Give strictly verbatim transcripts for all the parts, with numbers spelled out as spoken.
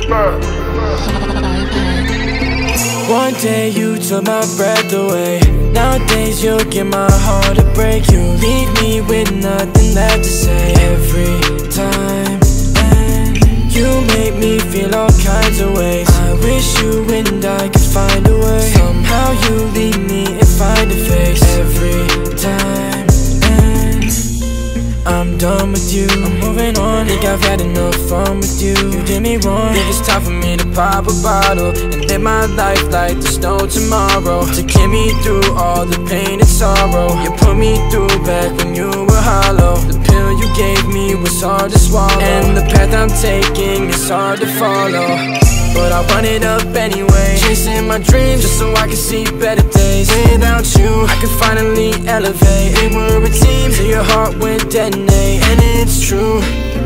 One day you took my breath away. Nowadays you'll get my heart to break. You leave me with nothing left to say. Every time and you make me feel all kinds of ways. I wish you and I could find a way. Somehow you leave me and find a face. Every time and I'm done with you, I'm moving on. Think I've had enough fun with you. You did me wrong. Think it's time for me to pop a bottle and live my life like there's no tomorrow. To get me through all the pain and sorrow you put me through back when you were hollow. The pill you gave me was hard to swallow, and the path I'm taking is hard to follow. But I run it up anyway, chasing my dreams just so I can see better days. Without you, I can finally elevate. It were a team till your heart would detonate. And it's true,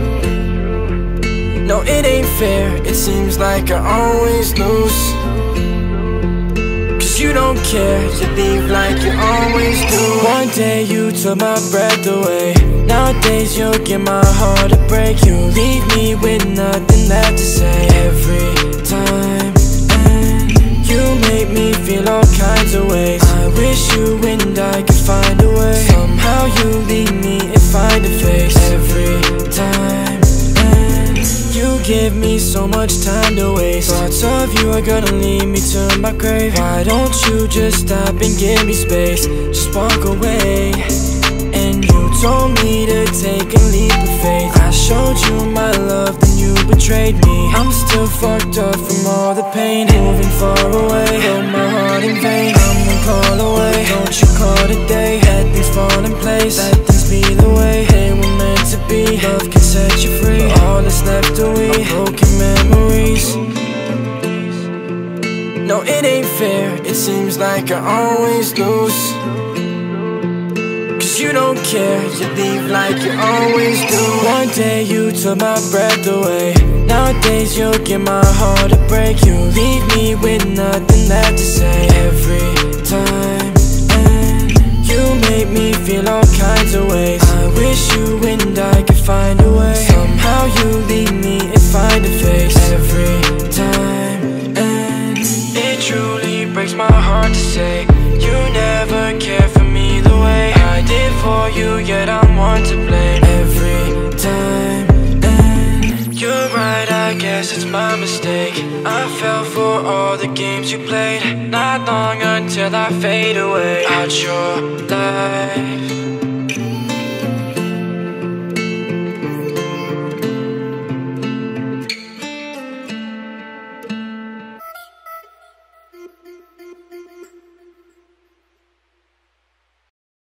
no, it ain't fair. It seems like I always lose, cause you don't care, you leave like you always do. One day you took my breath away. Nowadays you'll get my heart to break. You leave me with nothing left to say. Every time and you make me feel all kinds of ways. I wish you and I could find a way. Somehow you leave me and find a face. Every time and you give me so much time to waste. Thoughts of you are gonna lead me to my grave. Why don't you just stop and give me space? Just walk away. And you told me to take a leap of faith. I showed you my love, then you betrayed me. I'm still fucked up from all the pain. Moving far away, held my heart in vain. I'm one call away, don't you call today. Let things fall in place, let things be the way they were meant to be. Love can set you free, but all that's left are we, broken memories. No, it ain't fair, it seems like I always lose, cause you don't care, you leave like you always do. One day you took my breath away. Nowadays you'll get my heart to break. You leave me with nothing left to say. Every time and you make me feel all kinds of ways. I wish you and I could find a way. Somehow you leave me and find a face. Every time and it truly breaks my heart to say you never cared for me the way I did for you, yet I'm one to blame. Every time and you're right, I guess it's my mistake. I fell for all the games you played. Not long until I fade away out your life.